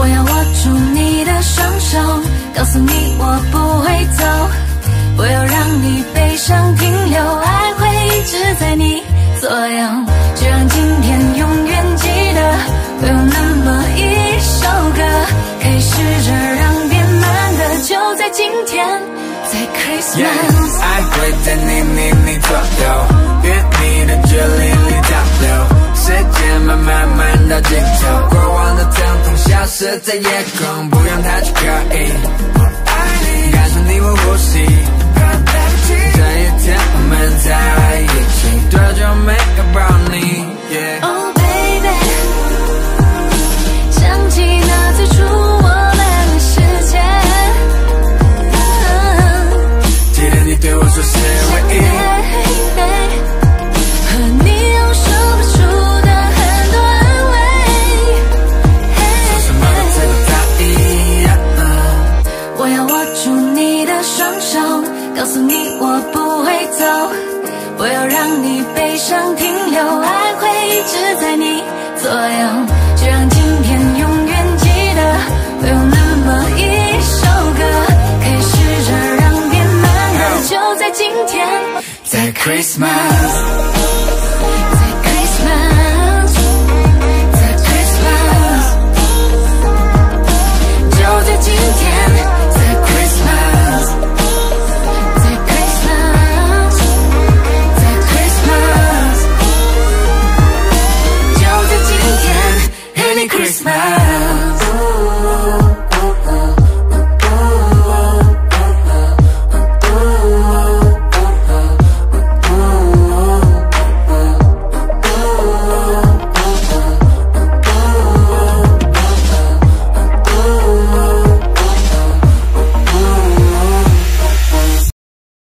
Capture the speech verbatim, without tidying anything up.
我要握住你的双手，告诉你我不会走，不要让你悲伤停留，爱会一直在你左右，就让今天永远记得，会有那么一首歌，可以试着让变慢的，就在今天，在 Christmas、 yeah, 爱会在你你你左右，与你的距离里交流，时间慢慢慢到尽头，过往的疼痛消失在夜空，不用太去刻意，我爱你，感受你我呼吸，这一天我们在一起，多久没有抱你、yeah. Oh baby， 想起那最初我们的时间， 记得你对我说是唯一， 和你有说不出的很多安慰， 说什么都知道在意、yeah. 我要握住你的双手，告诉你我不会走，不要让你悲伤停留，爱会一直在你左右，就让今天永远记得，会有那么一首歌，可以试着让变慢的，就在今天， 在 Christmas。